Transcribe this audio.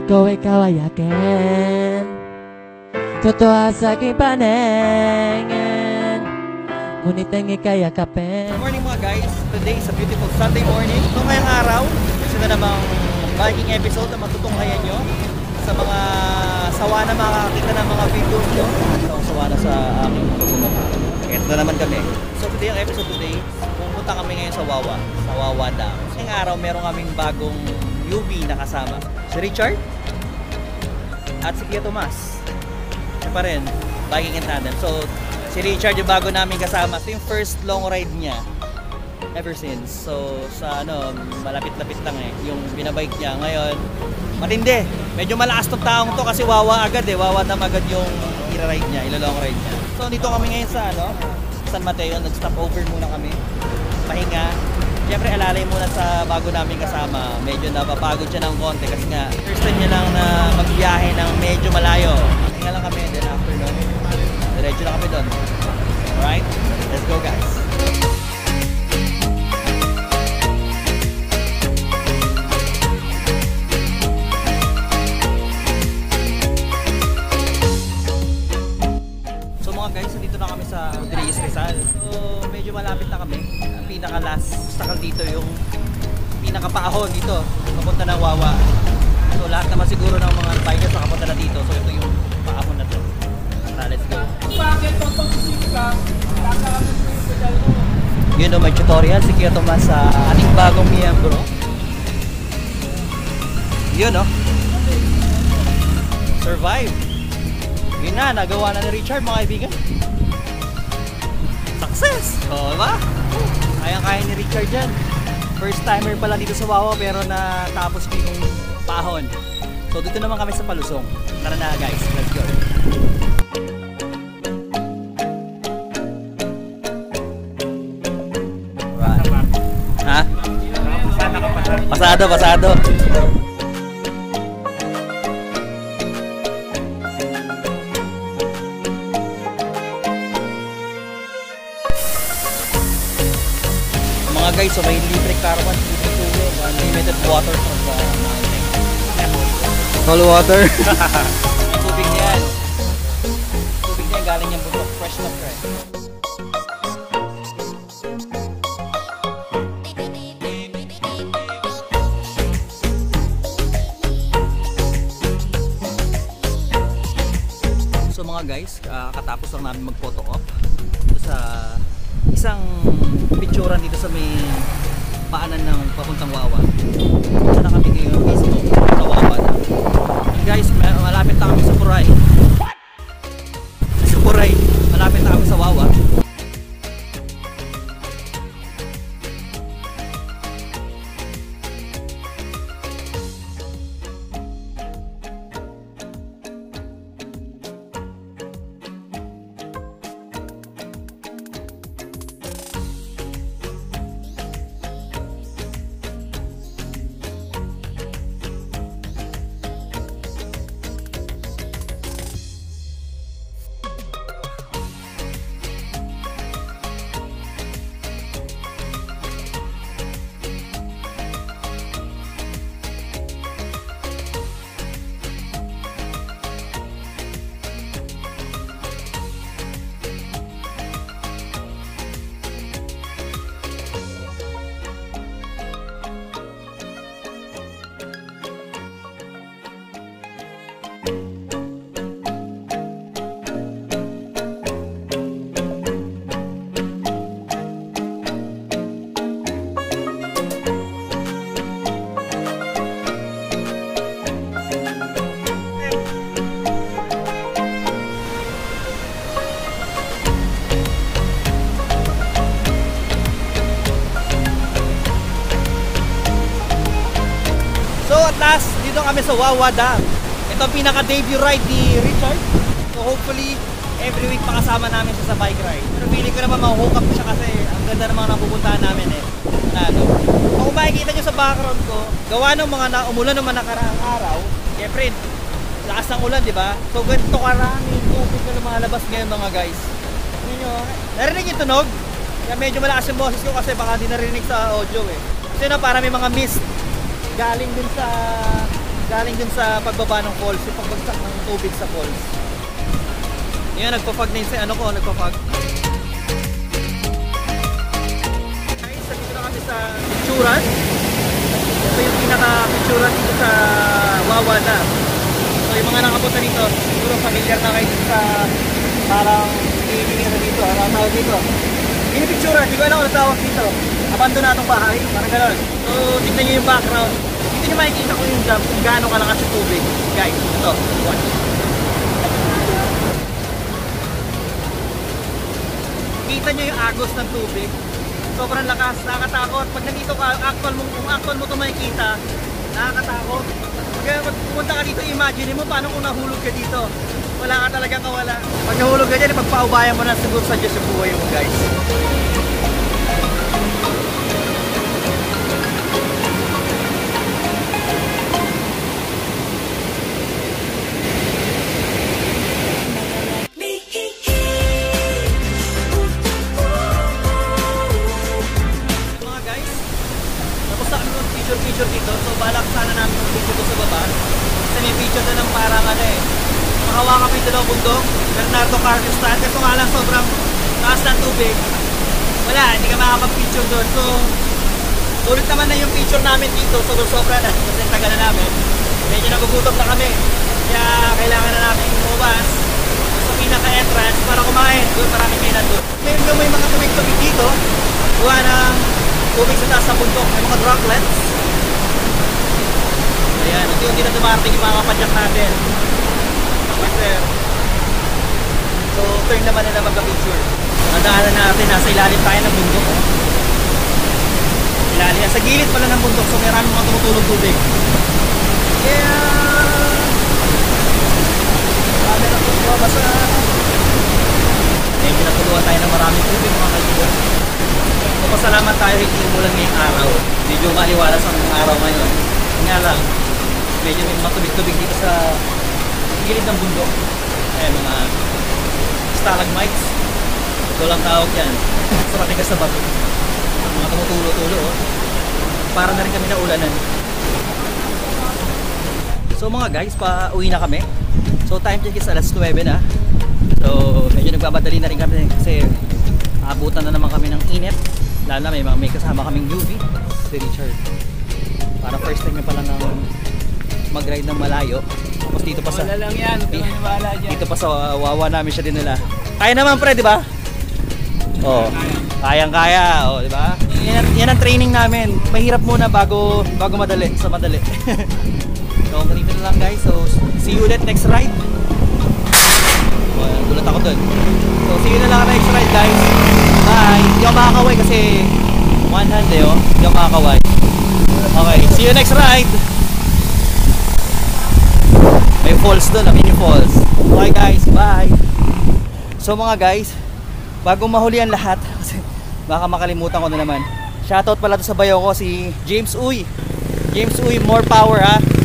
ko ikaw ay akin. Totoo sa aking paningin, ngunit ang ika'y yakapin. Good morning mga guys. Today is a beautiful Sunday morning. Ito ngayong araw, isa na namang biking episode na matutunghayan nyo sa mga sawa na makakakita ng mga videos nyo. Ito ang sawa na sa aking pagmumukha. Ito na naman kami. So today, ang episode today, pumunta kami ngayon sa Wawa. Sa Wawa Dam. Ngayong araw, meron kaming bagong newbie na kasama. Si Richard at si Kuya Tomas. Siya pa rin, biking in tandem. So, si Richard yung bago namin kasama. Ito yung first long ride niya ever since. So, sa ano, malapit-lapit lang eh. Yung binabike niya. Ngayon, matindi. Medyo malakas tong taong to kasi wawa agad eh. Wawa Dam agad yung i-ride niya, ilo-long ride niya. So, dito kami ngayon sa ano, San Mateo. Nag-stop over muna kami. Pahinga. Siyempre, alalay muna sa bago namin kasama. Medyo napapagod siya ng konti kasi nga first time niya lang na magbiyahe ng medyo malayo. Pahinga lang kami, then after nun, diretso na kami doon. Alright? Let's go guys! So mga guys, dito na kami sa Reyes Rizal. So medyo malapit na kami. Ang pinaka-last obstacle dito yung pinaka-paahon dito. Papunta ng Wawa. So lahat naman siguro ng mga bikers nakapunta na dito. So ito yung paahon na to. Let's go. Yun o, may tutorial si Kuya Tomas sa ating bagong miyembro. Yun o. Survive. Yun na, nagawa na ni Richard mga kaibigan. Success! O, diba? Kayang-kaya ni Richard dyan. First timer pala dito sa Wawa pero natapos ko yung paahon. So dito naman kami sa Palusong. Tara na guys, let's go. Ha? Pasado, pasado. Mga guys, so may libre caravan, libre tubig, unlimited water from the mountain. Cold water. May tubig niyan. Tubig niya galing yung bundok, fresh na fresh. So mga guys, katapos lang namin mag-photo op dito sa isang picturean dito sa may paanan ng papuntang Wawa. Dito na kami ngayon mismo sa Wawa na. And guys, malapit na kami sa Puray. Sa Puray, malapit na kami sa Wawa. So at last, dito kami sa Wawa Dam. Ito ang pinaka-debut ride ni Richard. So hopefully, every week makasama namin siya sa bike ride. Pero feeling ko naman mahuhook up siya kasi ang ganda ng mga napupuntahan namin eh. Kung makikita nyo sa background ko, gawa ng mga umulan naman nakaraang araw, syempre, lakas ng ulan, di ba? So ganito karami tubig na lumalabas ngayon mga guys. Tingnan nyo, narinig yung tunog? Kaya medyo malakas yung boses ko kasi baka hindi narinig sa audio eh. Kasi na para may mga mist galing dun sa galing dun sa pagbaba ng falls, yung pagbagsak ng tubig sa falls. Yan, nagpa-fog na yung ano ko, nagpa-fog. Guys, dito na kami sa picturan. Ito yung pinaka-picturan dito sa Wawa Dam. So yung mga nakapunta dito, siguro familiar na kayo dito sa parang hinihingi na dito, ano ang tawag dito? Pinipicturan, hindi ko alam kung tawag dito. Abandonadong bahay, parang gano'n. So tignan nyo yung background. Dito nyo makikita ko yung dam kung gaano kalakas yung tubig. Guys, ito, watch. Kita nyo yung agos ng tubig. Sobrang lakas, nakakatakot. Pag nandito ka, kung actual mo ito makikita, nakakatakot. Pag pumunta ka dito, imagine mo paano kung nahulog ka dito. Wala ka talagang kawala. Pag nahulog ka dyan, pagpaubayan mo na siguro sa Diyos yung buhay mo, guys. Picture dito, so balak sana namin mag-picture dito sa baba kasi may picture doon ng parang ano eh makahawakan kami dalawang bundok, Bernardo Carlos stand, kasi nga lang sobrang taas ng tubig, wala, hindi ka makakapag-picture doon. So ulit naman na yung picture namin dito, sobra na kasi tagal na namin, medyo nagugutom na kami, kaya kailangan na namin umubas sa pinaka-entrance para kumain, doon maraming kainan doon. Medyo may mga tubig-tubig dito, buha ng tubig sa taas ng bundok, may mga droplets. Ayan, ito yung dinadumarating yung mga kapadyak natin. Kasi, so turn naman nila magka-picture. Nadaanan natin, nasa ilalim tayo ng bundok. Ilalim, sa gilid pala ng bundok, so may maraming mga tumutulog tubig. Yeah! Marami na po basa. Medyo natuluan tayo ng maraming tubig mga kaibigan. So pasalamat tayo hindi umulan ngayong araw. Medyo maliwalas ang araw ngayon. Nga lang, medyo may matubig-tubig dito sa gilid ng bundok. Ayan, mga stalagmites. Ito lang tawag yan. Sa matigas na bato. Mga tumutulo-tulo. Oh. Para na rin kami naulanan. So mga guys, pa-uwi na kami. So time check is alas 9 na. So medyo nagbamadali na rin kami kasi abutan na naman kami ng init. Lalo na may kasama kaming UV, si Richard. Para first time niya pala ng mag-ride ng malayo. Tapos dito pa sa wala lang yan, dito pa sa Wawa namin siya dinala. Kaya naman pre, di ba? Oh, kayang-kaya, oh, di ba? Yan ang training namin. Mahirap muna bago madali, sa madali. So, ganito na lang guys. So, see you ulit next ride. Oh, gulat ako dun. So, see you na lang next ride guys. Bye. Hindi ako makakaway kasi one hand eh, oh. Hindi ako makakaway. Okay, see you next ride. May falls doon, mini falls. Okay guys, bye. So mga guys, bago mahuli ang lahat, kasi baka makalimutan ko na naman. Shoutout pala to sa bayo ko, si James Uy. James Uy, more power ha.